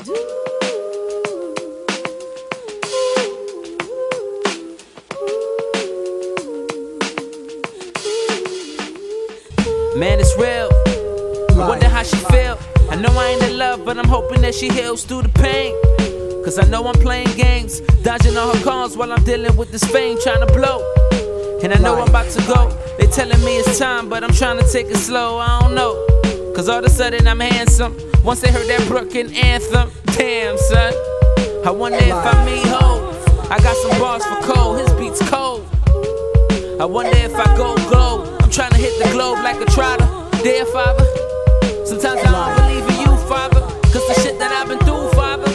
Man, it's real. I wonder how she feel. I know I ain't in love, but I'm hoping that she heals through the pain. Cause I know I'm playing games, dodging all her calls while I'm dealing with this fame, trying to blow. And I know I'm about to go. They telling me it's time, but I'm trying to take it slow. I don't know. Cause all of a sudden I'm handsome. Once they heard that Brooklyn anthem, damn son. I wonder if I meet Hov. I got some bars for Cole, his beats cold. I wonder if I go gold. I'm trying to hit the globe like a trotter. Dear father, sometimes I don't believe in you, father. Cause the shit that I've been through, father.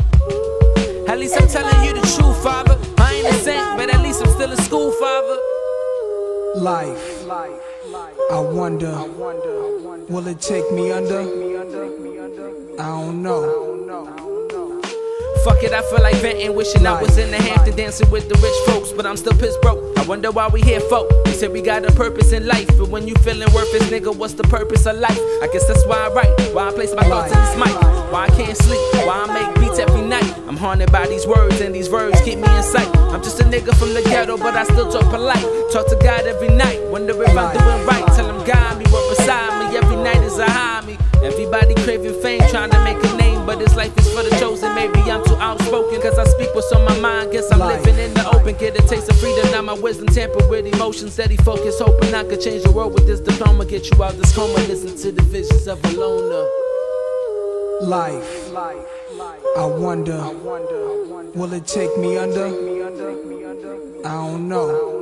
At least I'm telling you the truth, father. I ain't a saint, but at least I'm still in school, father. Life, I wonder, will it take me under? I don't know. Fuck it, I feel like venting, wishing I was in the Hampton dancing with the rich folks, but I'm still pissed broke. I wonder why we here, folk. They said we got a purpose in life, but when you feeling worthless, nigga, what's the purpose of life? I guess that's why I write, why I place my thoughts in this mic, why I can't sleep, why I make beats every night. I'm haunted by these words, and these words keep me in sight. I'm just a nigga from the ghetto, but I still talk polite. Talk to God every night, wonder if I'm doing right. Tell him guide me, work beside me, every night is a high me. Everybody craving fame, trying to make a name, but this life is for the chosen. Maybe I'm too outspoken, cause I speak what's on my mind. Guess I'm living in the open, get a taste of freedom. Now my wisdom tampered with emotions, steady focus, hoping I could change the world with this diploma. Get you out this coma, listen to the visions of a loner. Life, I wonder, will it take me under? I don't know.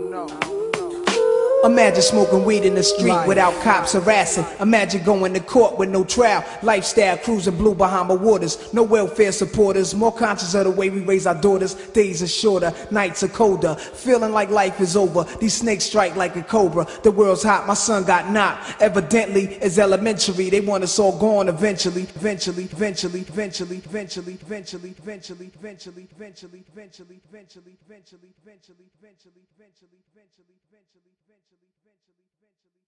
Imagine smoking weed in the street without cops harassing. Imagine going to court with no trial. Lifestyle cruising blue Bahama waters. No welfare supporters. More conscious of the way we raise our daughters. Days are shorter, nights are colder. Feeling like life is over. These snakes strike like a cobra. The world's hot, my son got knocked. Evidently, it's elementary. They want us all gone eventually. Eventually, eventually, eventually, eventually, eventually, eventually, eventually, eventually, eventually, eventually, eventually, eventually, eventually, eventually, eventually, eventually, eventually, eventually, eventually.